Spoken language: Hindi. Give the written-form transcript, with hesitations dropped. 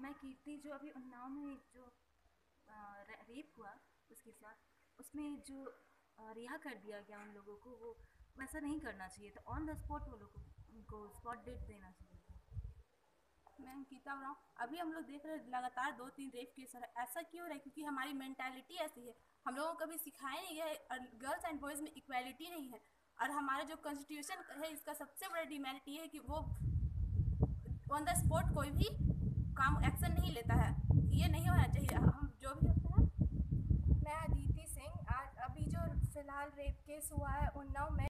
मैं कीर्ति जो अभी उन्नाव में जो रेप हुआ उसके साथ, उसमें जो रिहा कर दिया गया उन लोगों को, वो वैसा नहीं करना चाहिए था। ऑन द स्पॉट वो लोग को उनको स्पॉट डेट देना चाहिए था। मैं अंकिता उरांव। अभी हम लोग देख रहे हैं लगातार 2-3 रेप केस हो रहा है। ऐसा क्यों हो रहा है? क्योंकि हमारी मेंटालिटी ऐसी है। हम लोगों को कभी सिखाया नहीं गया है और गर्ल्स एंड बॉयज़ में इक्वालिटी नहीं है। और हमारा जो कॉन्स्टिट्यूशन है इसका सबसे बड़ा डिमेरिट ये है कि वो ऑन द स्पॉट कोई भी काम एक्शन नहीं लेता है। ये नहीं होना चाहिए। हम जो भी होता है। मैं अदिति सिंह। आज अभी जो फिलहाल रेप केस हुआ है उन्नाव में,